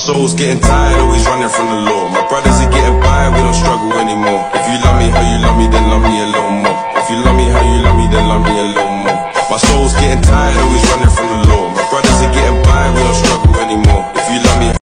soul's getting tired, always running from the law. My brother's